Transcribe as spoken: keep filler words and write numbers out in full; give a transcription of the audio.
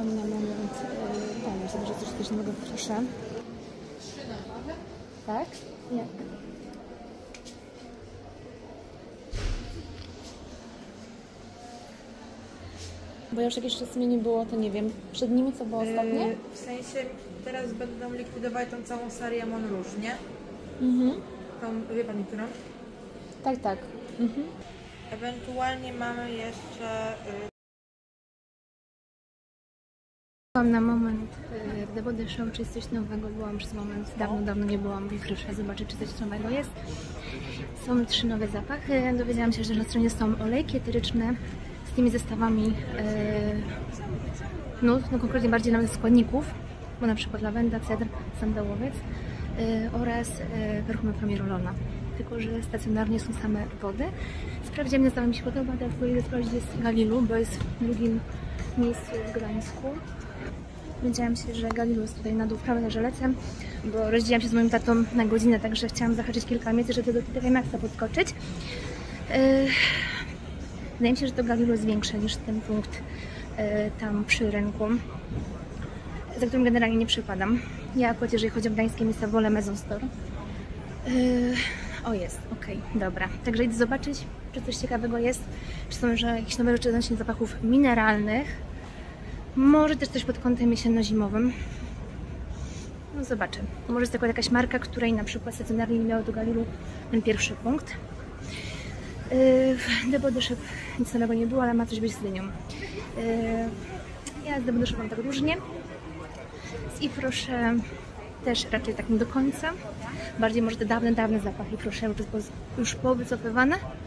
Mam na moment yy, tam, myślę, że coś, coś nowego proszę. Tak? Jak? Bo już jakiś czas mnie nie było, to nie wiem. Przed nimi co było ostatnie? Yy, w sensie teraz będą likwidować tą całą serię Mon Rouge, nie? Mhm. Tą, wie Pani, którą? Tak, tak. Mhm. Ewentualnie mamy jeszcze... Yy... Byłam na moment w The Body Shop, czy jest coś nowego. Byłam przez moment, dawno, dawno nie byłam i proszę zobaczyć, czy coś nowego jest. Są trzy nowe zapachy. Dowiedziałam się, że na stronie są olejki eteryczne z tymi zestawami yy, nut, no konkretnie bardziej nawet składników, bo na przykład lawenda, cedr, sandałowiec yy, oraz yy, perfumy Promirolona. Tylko że stacjonarnie są same wody. Sprawdziłam, nie zdało mi się podoba, teraz pojedę sprawdzić jest Galilu, bo jest w drugim miejscu w Gdańsku. Wiedziałam się, że Galilu jest tutaj na dół w prawo, że lecę, bo rozdzieliłam się z moim tatą na godzinę, także chciałam zahaczyć kilka miejsc, żeby do T V Maxa podskoczyć. Yy, wydaje mi się, że to Galilu jest większe niż ten punkt yy, tam przy rynku, za którym generalnie nie przypadam. Ja akurat, jeżeli chodzi o gdańskie miejsca, wolę Maison Store. Yy, o, jest, okej, okay, dobra. Także idę zobaczyć, czy coś ciekawego jest, czy są że jakieś nowe rzeczy odnośnie zapachów mineralnych. Może też coś pod kątem jesienno-zimowym. No zobaczę. Może jest to jakaś marka, której na przykład stacjonarnie nie miało do Galilu ten pierwszy punkt. Yy, w The Body Shop nic nowego nie było, ale ma coś być z dynią. Yy, ja z The Body Shop mam tak różnie. Z Yves Rocher też raczej tak nie do końca. Bardziej może te dawne, dawne zapachy Yves Rocher już powycofywane.